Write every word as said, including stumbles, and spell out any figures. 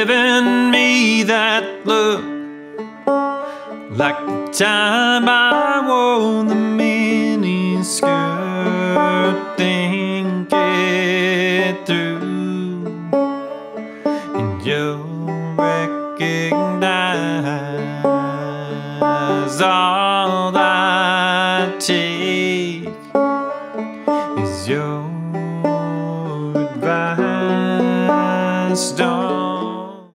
giving me that look, like the time I wore the miniskirt. Think it through, and you'll recognize all I take is your advice. Don't